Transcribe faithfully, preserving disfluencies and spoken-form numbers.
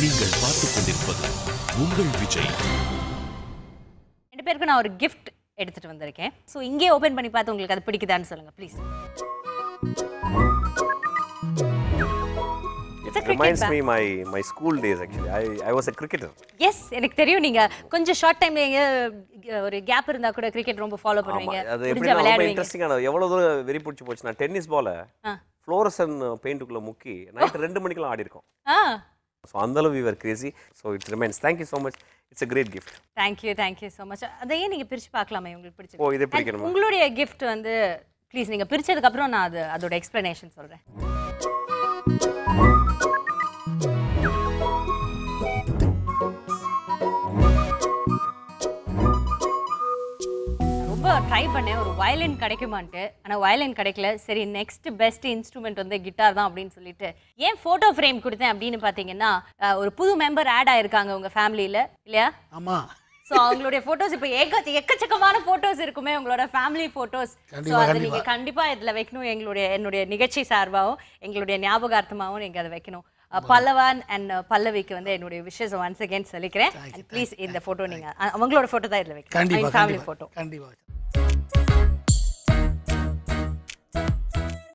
நீங்கள் பார்த்துக் கொண்டிருப்பது உங்கள் விஜய். ரெண்டு பேருக்கு நான் ஒரு gift எடுத்துட்டு வந்திருக்கேன். சோ இங்கே ஓபன் பண்ணி பார்த்து உங்களுக்கு அது பிடிக்குதான்னு சொல்லுங்க please. It reminds me my my school days actually. I I was a cricketer. Yes, எனக்கு தெரியும் நீங்க கொஞ்சம் ஷார்ட் டைம்ல எங்க ஒரு கேப் இருந்தா கூட கிரிக்கெட் ரொம்ப ஃபாலோ பண்ணுவீங்க. அது எப்படி ரொம்ப இன்ட்ரஸ்டிங்கான எவ்வளவு தூரம் வெரி பிடிச்சு போச்சு. நான் டென்னிஸ் பால ஃப்ளோரசன் பெயிண்ட்க்குள்ள முக்கி நைட் ரெண்டு மணிக்குலாம் ஆடி இருக்கோம். ஆ So andalo we were crazy. So it remains. Thank you so much. It's a great gift. Thank you, thank you so much. அதையே நீங்க பிரிச்சு பார்க்கலாமே உங்களுக்கு பிடிச்சது. ஓ இதை பிரிக்கணுமா? உங்களுடைய gift வந்து ப்ளீஸ் நீங்க பிரிச்சதுக்கு அப்புறம் நான் அது அதோட எக்ஸ்பிளனேஷன் சொல்றேன். ட்ரை பண்ணேன் ஒரு வயலின் கிடைக்குமான்ட்டு ஆனால் வயலின் கிடைக்கல. சரி நெக்ஸ்ட் பெஸ்ட் இன்ஸ்ட்ருமெண்ட் வந்து கிட்டார் தான் அப்படின்னு சொல்லிட்டு ஏன் ஃபோட்டோ ஃப்ரேம் கொடுத்தேன் அப்படின்னு பார்த்தீங்கன்னா ஒரு புது மெம்பர் ஆட் ஆயிருக்காங்க உங்கள் ஃபேமிலியில் இல்லையா? ஆமாம். ஸோ அவங்களுடைய ஃபோட்டோஸ் இப்போ ஏக எக்கச்சக்கமான ஃபோட்டோஸ் இருக்குமே உங்களோட ஃபேமிலி ஃபோட்டோஸ். ஸோ அதை நீங்கள் கண்டிப்பாக இதில் வைக்கணும். எங்களுடைய என்னுடைய நிகழ்ச்சி சார்பாகவும் எங்களுடைய ஞாபகார்த்தமாகவும் நீங்கள் அதை வைக்கணும். பல்லவான் அண்ட் பல்லவிக்கு வந்து என்னுடைய விஷஸ் ஒன்ஸ் அகேன் சொல்லிக்கிறேன். ப்ளீஸ் இந்த ஃபோட்டோ நீங்கள் அவங்களோட ஃபோட்டோ தான் இதில் வைக்கணும். ஃபேமிலி ஃபோட்டோ கண்டிப்பாக.